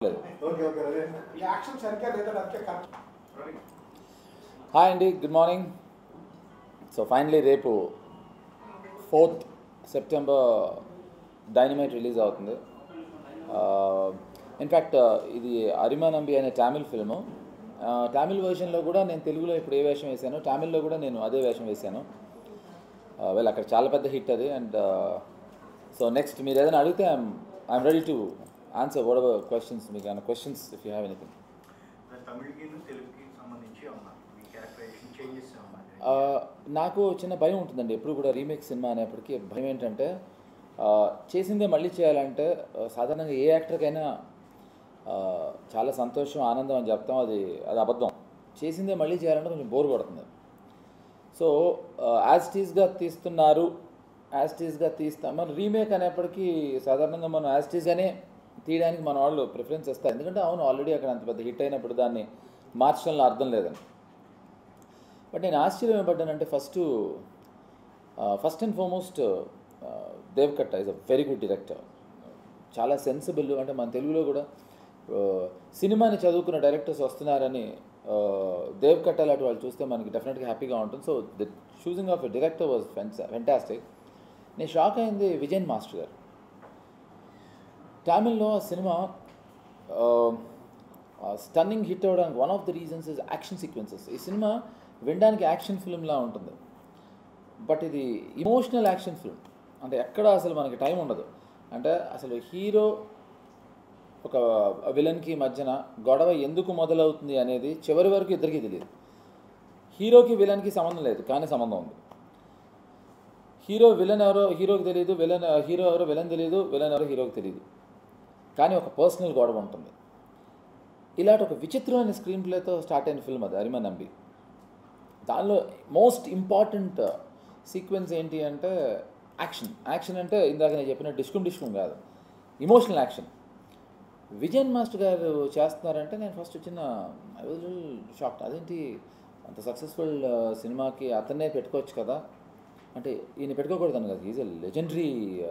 Hi అండి, good morning. So finally రేపు 4th September Dynamite release అవుతుంది. ఇన్ఫ్యాక్ట్ ఇది అరిమానంబి అనే తమిళ్ ఫిల్ము. తమిళ్ వర్షన్లో కూడా నేను తెలుగులో ఇప్పుడు ఏ వేషం వేశాను, తమిళ్లో కూడా నేను అదే వేషం వేశాను. వెల్, అక్కడ చాలా పెద్ద హిట్ అది. అండ్ సో నెక్స్ట్ మీరు ఏదైనా అడిగితే I'm ready to answer whatever questions, మీకు ఏమైనా questions if you have anything. నాకు చిన్న భయం ఉంటుందండి ఎప్పుడు కూడా రీమేక్ సినిమా అనేప్పటికీ. భయం ఏంటంటే చేసిందే మళ్ళీ చేయాలంటే సాధారణంగా ఏ యాక్టర్కైనా చాలా సంతోషం, ఆనందం అని చెప్తాం, అది అబద్ధం. చేసిందే మళ్ళీ చేయాలంటే కొంచెం బోర్ కొడుతుంది. సో యాజ్ టీజ్గా తీస్తున్నారు, యాజ్ టీజ్గా తీస్తాం. మన రీమేక్ అనేప్పటికీ సాధారణంగా మనం యాజ్ టీజ్గానే తీయడానికి మన వాళ్ళు ప్రిఫరెన్స్ ఇస్తారు. ఎందుకంటే అవును, ఆల్రెడీ అక్కడ అంత పెద్ద హిట్ అయినప్పుడు దాన్ని మార్చడంలో అర్థం లేదని. బట్ నేను ఆశ్చర్యం ఏమపడ్డానంటే first and foremost Deva Katta is a very good director. చాలా సెన్సిబుల్. అంటే మన తెలుగులో కూడా సినిమాని చదువుకున్న డైరెక్టర్స్ వస్తున్నారని దేవకట్ట లాంటి వాళ్ళు చూస్తే మనకి డెఫినెట్గా హ్యాపీగా ఉంటుంది. So the choosing of a director was fantastic. నేను షాక్ అయింది విజయన్ మాస్టర్ గారు. తమిళ్లో సినిమా స్టన్నింగ్ హిట్ అవ్వడానికి one of the reasons is action sequences. ఈ సినిమా వినడానికి యాక్షన్ ఫిల్మ్లా ఉంటుంది, బట్ ఇది ఇమోషనల్ యాక్షన్ ఫిల్మ్. అంటే ఎక్కడ అసలు మనకి టైం ఉండదు. అంటే అసలు హీరో ఒక విలన్కి మధ్యన గొడవ ఎందుకు మొదలవుతుంది అనేది చివరి వరకు ఇద్దరికీ తెలియదు. హీరోకి విలన్కి సంబంధం లేదు, కానీ సంబంధం ఉంది. విలన్ ఎవరో హీరోకి తెలియదు, హీరో ఎవరో విలన్ తెలియదు, విలన్ ఎవరో హీరోకి తెలియదు, కానీ ఒక పర్సనల్ గొడవ ఉంటుంది. ఇలాంటి ఒక విచిత్రమైన స్క్రీన్ ప్లేతో స్టార్ట్ అయిన ఫిల్మ్ అది అరిమానంబి. దానిలో మోస్ట్ ఇంపార్టెంట్ సీక్వెన్స్ ఏంటి అంటే యాక్షన్ అంటే ఇందాక నేను చెప్పిన డిస్కుమ్ కాదు, ఇమోషనల్ యాక్షన్. విజయన్ మాస్టర్ గారు చేస్తున్నారంటే నేను ఫస్ట్ ఐ వాజ్ షాక్డ్. అదేంటి అంత సక్సెస్ఫుల్ సినిమాకి అతన్నే పెట్టుకోవచ్చు కదా అంటే, ఈయన పెట్టుకోకూడదని కదా, is a legendary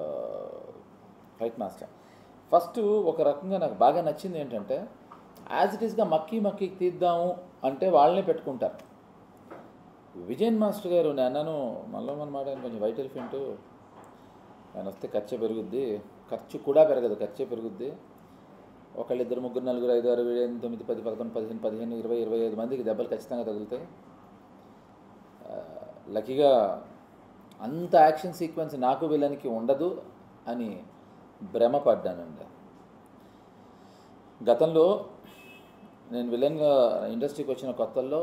fight master. First ఒక రకంగా నాకు బాగా నచ్చింది ఏంటంటే యాజ్ ఇట్ ఈస్గా మక్కీ తీద్దాము అంటే వాళ్ళనే పెట్టుకుంటారు. విజయన్ మాస్టర్ గారు నేను అన్నాను మళ్ళీ మన మాట కొంచెం వైట్ ఎలిఫెంట్, ఆయన వస్తే ఖర్చు పెరుగుద్ది, ఖర్చు కూడా పెరగదు, ఖర్చే పెరుగుద్ది. ఒకళ్ళు 2 3 4 5 6 7 8 9 10 11 15 15 20 25 మందికి దెబ్బలు ఖచ్చితంగా తగులుతాయి. లక్కీగా అంత యాక్షన్ సీక్వెన్స్ నాకు విలన్కి ఉండదు అని భ్రమపడ్డానండి. గతంలో నేను విలన్గా ఇండస్ట్రీకి వచ్చిన కొత్తల్లో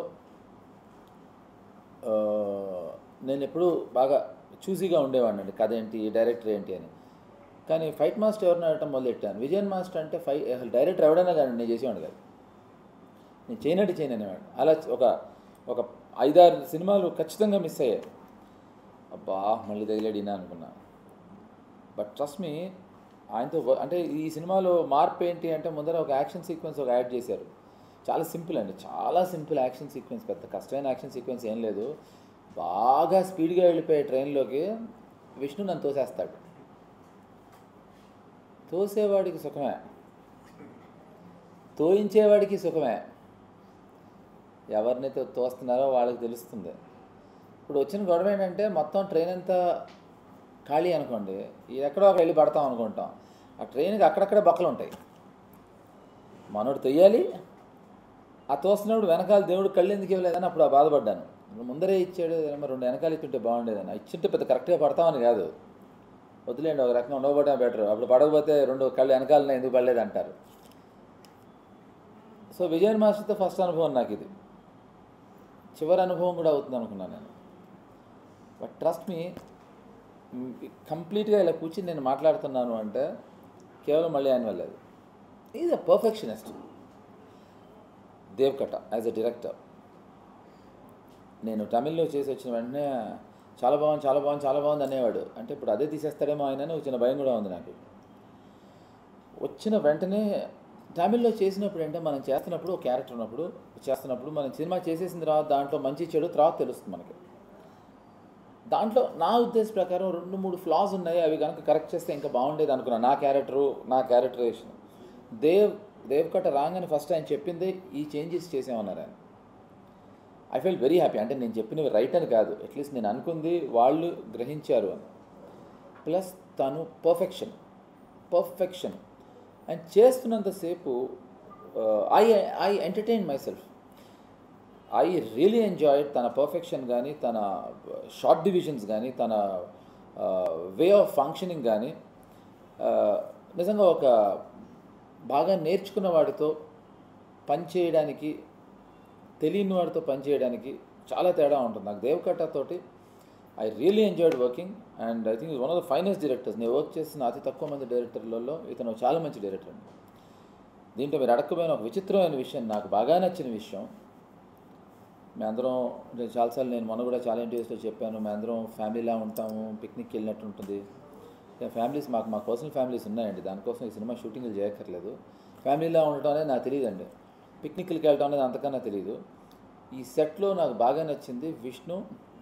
నేను ఎప్పుడూ బాగా చూసీగా ఉండేవాడిని అండి, కథ ఏంటి, డైరెక్టర్ ఏంటి అని. కానీ ఫైట్ మాస్టర్ ఎవరిని అడగటం మొదలెట్టాను. విజయన్ మాస్టర్ అంటే డైరెక్టర్ ఎవడైనా కానీ నేను చేసేవాడు కాదు, నేను చేయనేవాడు. అలా ఒక 5-6 సినిమాలు ఖచ్చితంగా మిస్ అయ్యాయి. అబ్బా మళ్ళీ తగిలేడినా అనుకున్నా. బట్ ట్రస్ట్ మీ, ఆయనతో అంటే ఈ సినిమాలో మార్పు ఏంటి అంటే ముందర ఒక యాక్షన్ సీక్వెన్స్ యాడ్ చేశారు. చాలా సింపుల్ అండి, చాలా సింపుల్ యాక్షన్ సీక్వెన్స్, పెద్ద కష్టమైన యాక్షన్ సీక్వెన్స్ ఏం లేదు. బాగా స్పీడ్గా వెళ్ళిపోయే ట్రైన్లోకి విష్ణు నన్ను తోసేస్తాడు. తోసేవాడికి సుఖమే, తోయించేవాడికి సుఖమే. ఎవరినైతే తోస్తున్నారో వాళ్ళకి తెలుస్తుంది. ఇప్పుడు వచ్చిన గొడవ ఏంటంటే మొత్తం ట్రైన్ అంతా ఖాళీ అనుకోండి, ఎక్కడో అక్కడ వెళ్ళి పడతాం అనుకుంటాం. ఆ ట్రైన్కి అక్కడక్కడే బొక్కలు ఉంటాయి, మనోడు తొయ్యాలి. ఆ తోస్తున్నప్పుడు వెనకాల దేవుడు కళ్ళు ఎందుకు ఇవ్వలేదని అప్పుడు బాధపడ్డాను. ముందరే ఇచ్చాడు, 2 వెనకాల ఇచ్చుంటే బాగుండేదని. ఇచ్చుంటే పెద్ద కరెక్ట్గా పడతామని కాదు, వదిలేండి ఒక రకంగా ఉండకపోవడం బెటర్. అప్పుడు పడకపోతే 2 కళ్ళు వెనకాలనే ఎందుకు పడలేదు అంటారు. సో విజయన్ మాస్టర్తో ఫస్ట్ అనుభవం నాకు ఇది, చివరి అనుభవం కూడా అవుతుంది అనుకున్నాను నేను. బట్ ట్రస్ట్ మీ, కంప్లీట్గా ఇలా కూర్చుని నేను మాట్లాడుతున్నాను అంటే కేవలం మళ్ళీ ఆయన వెళ్ళలేదు. Is a perfectionist Deva Katta as a director. నేను తమిళ్లో చేసి వచ్చిన వెంటనే చాలా బాగుంది అనేవాడు. అంటే ఇప్పుడు అదే తీసేస్తాడేమో ఆయన వచ్చిన భయం కూడా ఉంది నాకు. వచ్చిన వెంటనే తమిళ్లో చేసినప్పుడు అంటే మనం చేస్తున్నప్పుడు ఒక క్యారెక్టర్ చేస్తున్నప్పుడు మనం సినిమా చేసేసిన తర్వాత దాంట్లో మంచి చెడు తర్వాత తెలుస్తుంది మనకి. దాంట్లో నా ఉద్దేశం ప్రకారం 2-3 ఫ్లాస్ ఉన్నాయి, అవి కనుక కరెక్ట్ చేస్తే ఇంకా బాగుండేది అనుకున్నాను. నా క్యారెక్టరేషన్ దేవకట్ట రాగానే ఫస్ట్ ఆయన చెప్పిందే ఈ చేంజెస్ చేసామన్నారు ఆయన. I fell very happy. అంటే నేను చెప్పినవి రైట్ అని కాదు, అట్లీస్ట్ నేను అనుకుంది వాళ్ళు గ్రహించారు అని. ప్లస్ తను పర్ఫెక్షన్ అండ్ చేస్తున్నంతసేపు I entertain myself. I really enjoyed తన పర్ఫెక్షన్ కానీ, తన షార్ట్ డివిజన్స్ కానీ, తన వే ఆఫ్ ఫంక్షనింగ్ కానీ. నిజంగా ఒక బాగా నేర్చుకున్న వాడితో పనిచేయడానికి, తెలియని వాడితో పనిచేయడానికి చాలా తేడా ఉంటుంది. నాకు దేవకట్టతోటి I really enjoyed working and I think one of the finest directors. నేను వర్క్ చేసిన అతి తక్కువ మంది డైరెక్టర్లలో ఇతను చాలా మంచి డైరెక్టర్ అండి. దీంట్లో మీరు అడగకపోయిన ఒక విచిత్రమైన విషయం, నాకు బాగా నచ్చిన విషయం, మేమందరం చాలాసార్లు నేను మొన్న కూడా చాలా ఇంటర్వ్యూస్లో చెప్పాను, మేమందరం ఫ్యామిలీలా ఉంటాము, పిక్నిక్కి వెళ్ళినట్టు ఉంటుంది. ఫ్యామిలీస్ మా పర్సనల్ ఫ్యామిలీస్ ఉన్నాయండి, దానికోసం ఈ సినిమా షూటింగ్లు చేయక్కర్లేదు. ఫ్యామిలీలా ఉండటం అనేది నాకు తెలియదండి, పిక్నిక్లకి వెళ్ళటం అనేది అంతకన్నా తెలియదు. ఈ సెట్లో నాకు బాగా నచ్చింది విష్ణు,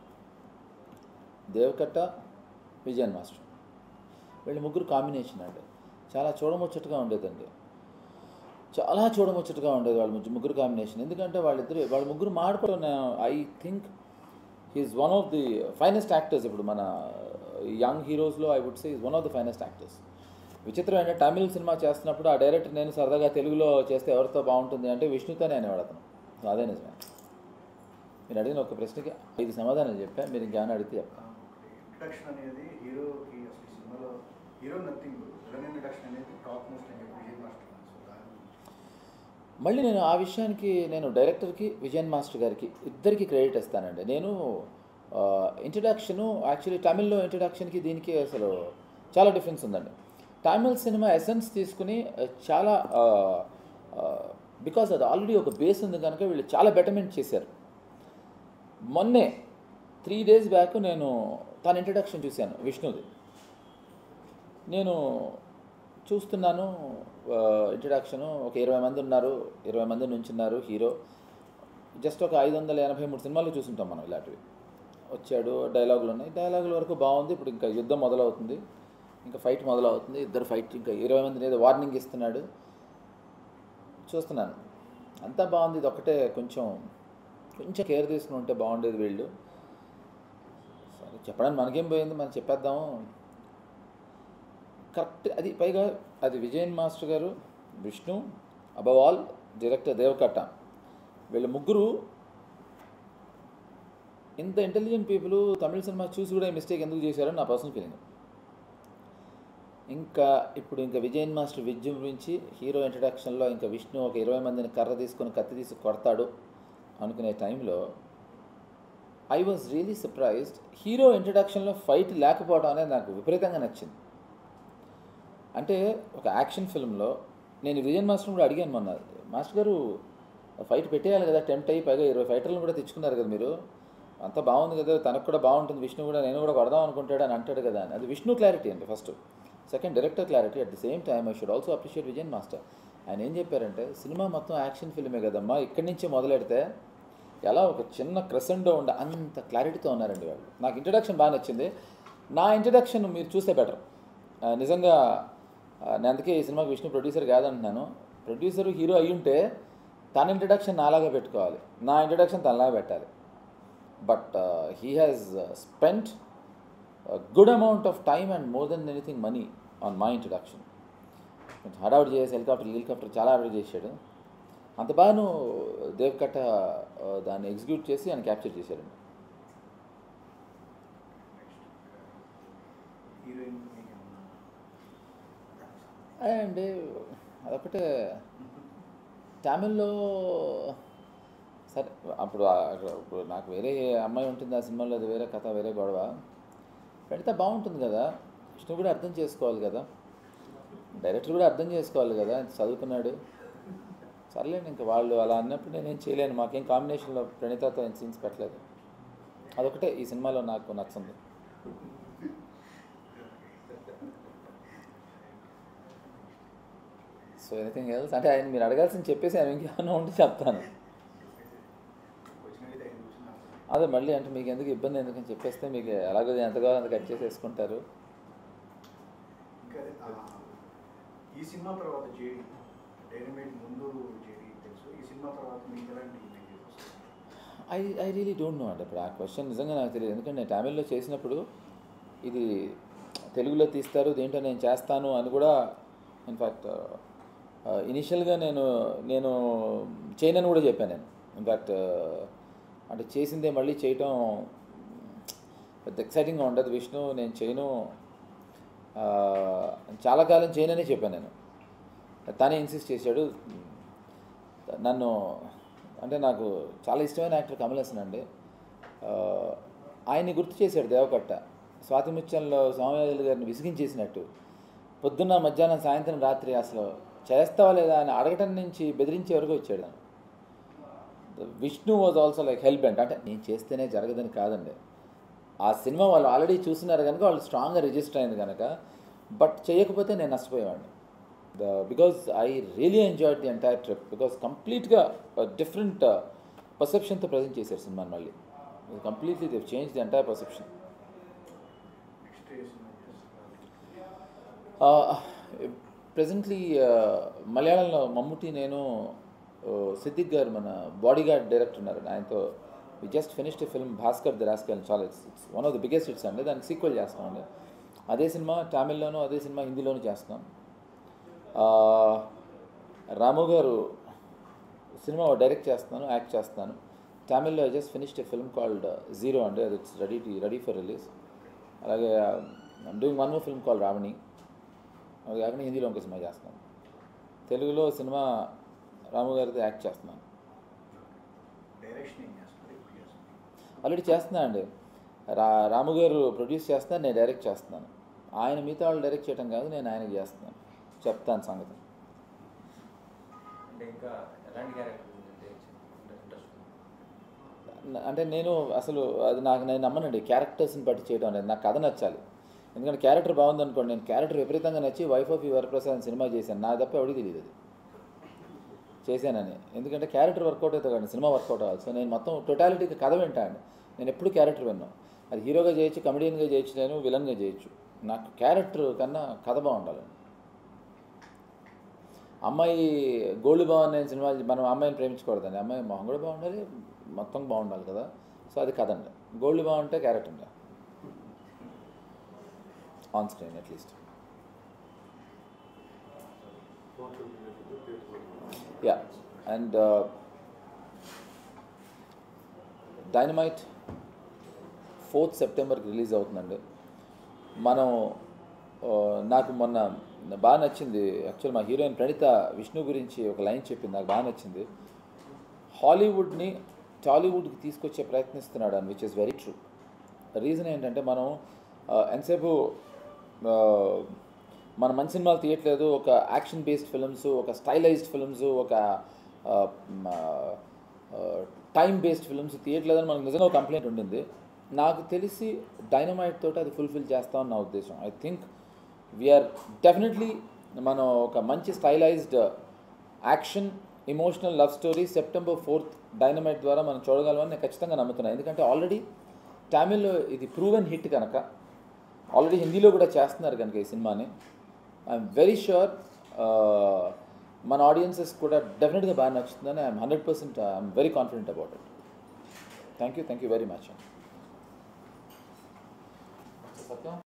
దేవకట్ట, విజయన్ మాస్టర్. వీళ్ళు ముగ్గురు కాంబినేషన్ అండి చాలా చూడముచ్చటగా ఉండేదండి, చాలా చూడముచ్చటగా ఉండేది వాళ్ళ ముగ్గురు కాంబినేషన్. ఎందుకంటే వాళ్ళ ముగ్గురు మాడిపోవడం, I think he's one of the finest actors. ఇప్పుడు మన యంగ్ హీరోస్లో I would say is one of the finest actors. విచిత్రం ఏంటంటే తమిళ సినిమా చేస్తున్నప్పుడు ఆ డైరెక్టర్ నేను సరదాగా తెలుగులో చేస్తే ఎవరితో బాగుంటుంది అంటే విష్ణుతోనే అనేవాడు అతను. సో అదే నిజమే. మీరు అడిగిన ఒక ప్రశ్నకి 5 సమాధానాలు చెప్పా, మీరు ఇంకేమైనా అడిగితే చెప్తాను. ఇంట్రడక్షన్ అనేది హీరోకి అసలు సినిమాలో హీరో నథింగ్, విలన్ ఇంట్రడక్షన్ అనేది టాప్ మోస్ట్ అని చెప్పి విజయన్ మాస్టర్. మళ్ళీ నేను ఆ విషయానికి నేను డైరెక్టర్కి, విజయన్ మాస్టర్ గారికి ఇద్దరికి క్రెడిట్ ఇస్తానండి. నేను ఇంట్రడక్షను యాక్చువల్లీ తమిళ్లో ఇంట్రడక్షన్కి దీనికి అసలు చాలా డిఫరెన్స్ ఉందండి. తమిళ్ సినిమా ఎసెన్స్ తీసుకుని చాలా బికాజ్ అది ఆల్రెడీ ఒక బేస్ ఉంది కనుక వీళ్ళు చాలా బెటర్మెంట్ చేశారు. మొన్నే 3 days బ్యాక్ నేను తన ఇంట్రడక్షన్ చూశాను విష్ణుది. నేను చూస్తున్నాను ఇంట్రడక్షను, ఒక 20 మంది ఉన్నారు, 20 మంది నుంచున్నారు హీరో. జస్ట్ ఒక 583 సినిమాలు చూసుంటాం మనం ఇలాంటివి. వచ్చాడు, డైలాగులు ఉన్నాయి, డైలాగుల వరకు బాగుంది. ఇప్పుడు ఇంకా యుద్ధం మొదలవుతుంది, ఇంకా ఫైట్ మొదలవుతుంది, ఇద్దరు ఫైట్, ఇంకా 20 మంది ఏదో వార్నింగ్ ఇస్తున్నాడు. చూస్తున్నాను అంతా బాగుంది, ఇది ఒకటే కొంచెం కేర్ తీసుకుని ఉంటే బాగుండేది వీళ్ళు. సరే చెప్పడానికి మనకేం పోయింది, మనం చెప్పేద్దాము కరెక్ట్. అది పైగా అది విజయన్ మాస్టర్ గారు, Vishnu, above all director Deva Katta, వీళ్ళ ముగ్గురు ఇంత ఇంటెలిజెంట్ పీపుల్ తమిళ సినిమా చూసి కూడా ఈ మిస్టేక్ ఎందుకు చేశారని నా పర్సనల్ ఫీలింగ్. ఇంకా విజయన్ మాస్టర్ విజృంభించి హీరో ఇంట్రడక్షన్లో ఇంకా విష్ణు ఒక 20 మందిని కర్ర తీసుకొని కత్తి తీసి కొడతాడు అనుకునే టైంలో I was really surprised. Hero ఇంట్రడక్షన్లో ఫైట్ లేకపోవడం అనేది నాకు విపరీతంగా నచ్చింది. అంటే ఒక యాక్షన్ ఫిల్మ్లో నేను విజయన్ మాస్టర్ కూడా అడిగాను మొన్న, మాస్టర్ గారు ఫైట్ పెట్టేయాలి కదా, టెంప్ట్ అయ్యి పైగా 20 ఫైటర్లను కూడా తెచ్చుకున్నారు కదా మీరు, అంతా బాగుంది కదా, తనకు కూడా బాగుంటుంది, విష్ణు కూడా నేను కూడా కొడదాం అనుకుంటాడు అని అంటాడు కదా అని. అది విష్ణు క్లారిటీ అండి first. Second director clarity. At the same time I should also appreciate Vijayan master. ఆయన ఏం చెప్పారంటే, సినిమా మొత్తం యాక్షన్ ఫిల్మే కదమ్మా, ఇక్కడి నుంచే మొదలెడితే ఎలా ఒక చిన్న క్రెసెండో ఉండే అంత క్లారిటీతో ఉన్నారండి వాళ్ళు. నాకు ఇంట్రడక్షన్ బాగా నచ్చింది. నా ఇంట్రడక్షన్ మీరు చూస్తే బెటర్ నిజంగా. నేను అందుకే ఈ సినిమాకి విష్ణు ప్రొడ్యూసర్ కాదంటున్నాను. ప్రొడ్యూసరు హీరో అయ్యి ఉంటే తన ఇంట్రడక్షన్ నాలాగా పెట్టుకోవాలి, నా ఇంట్రడక్షన్ తనలాగా పెట్టాలి. But he has spent good amount of time and more than anything money on my introduction. కొంచెం హడావుడి చేసి హెలికాప్టర్ చాలా హడావుడి చేశాడు. అంత బాగా దేవకట్ట దాన్ని ఎగ్జిక్యూట్ చేసి ఆయన క్యాప్చర్ చేశాడండి. అండి అదొకటే తమిళ్లో సరే, అప్పుడు నాకు వేరే అమ్మాయి ఉంటుంది ఆ సినిమాలో, అది వేరే కథ, వేరే గొడవ. పెడితే బాగుంటుంది కదా, విష్ణు కూడా అర్థం చేసుకోవాలి కదా, డైరెక్టర్ కూడా అర్థం చేసుకోవాలి కదా, చదువుకున్నాడు. సర్లేండి, ఇంకా వాళ్ళు అలా అన్నప్పుడు నేనేం చేయలేను. మాకేం కాంబినేషన్లో ప్రణీతతో సీన్స్ పెట్టలేదు. అదొకటే ఈ సినిమాలో నాకు నచ్చింది. సో ఎనీథింగ్ ఎల్స్ అంటే ఆయన మీరు అడగాల్సింది చెప్పేసి ఆయన ఇంకేమన్నా ఉంటే చెప్తాను. అదే మళ్ళీ అంటే మీకు ఎందుకు ఇబ్బంది ఎందుకని చెప్పేస్తే మీకు ఎలాగో ఎంతగా అంత కట్ చేసేసుకుంటారు. ఈ సినిమా తర్వాత జేడి డైనమైట్ ముందు చేరి తెలుసు, ఈ సినిమా తర్వాత మీకు ఎలాంటి ఇమేజెస్ వస్తాయి? ఐ రియలీ డోంట్ నో అంటే ఇప్పుడు ఆ క్వశ్చన్ నిజంగా నాకు తెలియదు. ఎందుకంటే నేను తమిళ్లో చేసినప్పుడు ఇది తెలుగులో తీస్తారు దీంట్లో నేను చేస్తాను అని కూడా ఇన్ఫ్యాక్ట్ ఇనిషియల్గా నేను చేయనని కూడా చెప్పాను నేను. ఇన్ఫ్యాక్ట్ అంటే చేసిందే మళ్ళీ చేయటం పెద్ద ఎక్సైటింగ్గా ఉండదు విష్ణు, నేను చేయను, చాలా కాలం చేయనని చెప్పాను నేను. తనే ఇన్సిస్ట్ చేశాడు. నన్ను అంటే నాకు చాలా ఇష్టమైన యాక్టర్ కమల్ హాసన్ అండి. ఆయన్ని గుర్తు చేశాడు దేవకట్ట స్వాతి ముత్యంలో స్వామివారి గారిని విసిగించేసినట్టు. పొద్దున్న మధ్యాహ్నం సాయంత్రం రాత్రి అసలు చేస్తావా లేదా అని అడగటం నుంచి బెదిరించే వరకు వచ్చాడు. Vishnu was also like hell bent. అంటే నేను చేస్తేనే జరగదని కాదండి, ఆ సినిమా వాళ్ళు ఆల్రెడీ చూసినారు కనుక వాళ్ళు స్ట్రాంగ్గా రిజిస్టర్ అయింది కనుక. బట్ చేయకపోతే నేను నష్టపోయేవాడిని. Because I really enjoyed the entire trip because కంప్లీట్గా డిఫరెంట్ పర్సెప్షన్తో ప్రజెంట్ చేశారు సినిమాని. మళ్ళీ completely they change the entire perception. Presently మలయాళంలో మమ్ముటి, నేను, సిద్దిక్ గారు మన బాడీ గార్డ్ డైరెక్టర్ ఉన్నారు, ఆయనతో we just finished film Bhaskar the rascal. చాలా it's one of the biggest hits అండి. దానికి సీక్వెల్ చేస్తామండి. అదే సినిమా తమిళ్లోను అదే సినిమా హిందీలోను చేస్తాం. రాము గారు సినిమా డైరెక్ట్ చేస్తున్నాను, యాక్ట్ చేస్తున్నాను. తమిళ్లో just finished a film called Zero అండి, అది ఇట్స్ రెడీ ఫర్ రిలీజ్. అలాగే I'm doing one more film called Ravani. అది కాకుండా హిందీలో ఇంకో సినిమా చేస్తున్నాను. తెలుగులో సినిమా రాము గారితో యాక్ట్ చేస్తున్నాను. ఆల్రెడీ చేస్తున్నాను అండి. రాము గారు ప్రొడ్యూస్ చేస్తున్నారు, నేను డైరెక్ట్ చేస్తున్నాను. ఆయన మిగతా వాళ్ళు డైరెక్ట్ చేయడం కాదు, నేను ఆయనకి చేస్తున్నాను. చెప్తాను సంగతి. అంటే నేను అసలు అది నేను నమ్మనండి క్యారెక్టర్స్ని బట్టి చేయడం అనేది. నాకు కథ నచ్చాలి. ఎందుకంటే క్యారెక్టర్ బాగుంది అనుకోండి, నేను క్యారెక్టర్ విపరీతంగా నచ్చి వైఫ్ ఆఫ్ వరప్రసాద్ సినిమా చేశాను, నాకు తప్ప ఎవరికి తెలియదు అది చేశానని. ఎందుకంటే క్యారెక్టర్ వర్కౌట్ అవుతుంది కానీ సినిమా వర్కౌట్ అవ్వాలి. సో నేను మొత్తం టోటాలిటీకి కథ వింటాను. నేను ఎప్పుడు క్యారెక్టర్ విన్నాను. అది హీరోగా చేయొచ్చు, కమెడియన్గా చేయొచ్చు, నేను విలన్గా చేయొచ్చు. నాకు క్యారెక్టర్ కన్నా కథ బాగుండాలి. అమ్మాయి గోల్డ్ బాగుంది నేను సినిమా, మనం అమ్మాయిని ప్రేమించకూడదండి. అమ్మాయి మొహం కూడా బాగుండాలి, మొత్తం బాగుండాలి కదా. సో అది కథ అండి. గోల్డ్ బాగుంటే క్యారెక్టర్ ఉండాలి on screen at least. Yeah. And Dynamite 4th సెప్టెంబర్కి రిలీజ్ అవుతుందండి. మనం నాకు మొన్న బాగా నచ్చింది యాక్చువల్, మా హీరోయిన్ ప్రణీత విష్ణు గురించి ఒక లైన్ చెప్పింది, నాకు బాగా నచ్చింది. హాలీవుడ్ని టాలీవుడ్కి తీసుకొచ్చే ప్రయత్నిస్తున్నాడు అని, which is very true. Reason ఏంటంటే మనం ఎంతసేపు మన మంచి సినిమాలు తీయట్లేదు, ఒక యాక్షన్ బేస్డ్ ఫిల్మ్స్, ఒక స్టైలైజ్డ్ ఫిల్మ్స్, ఒక టైం బేస్డ్ ఫిల్మ్స్ తీయట్లేదని మనకు నిజంగా ఒక కంప్లైంట్ ఉండింది. నాకు తెలిసి డైనమైట్ తోటి అది ఫుల్ఫిల్ చేస్తామని నా ఉద్దేశం. ఐ థింక్ వీఆర్ డెఫినెట్లీ మనం ఒక మంచి stylised action emotional love story September 4th Dynamite ద్వారా మనం చూడగలమని నేను ఖచ్చితంగా నమ్ముతున్నాను. ఎందుకంటే ఆల్రెడీ తమిళ్లో ఇది ప్రూవెన్ హిట్ కనుక, ఆల్రెడీ హిందీలో కూడా చేస్తున్నారు కనుక ఈ సినిమాని, ఐఎమ్ వెరీ ష్యూర్ మన ఆడియన్సెస్ కూడా డెఫినెట్గా బాగా నచ్చుతుందని I'm 100% I'm very confident about it. Thank you very much.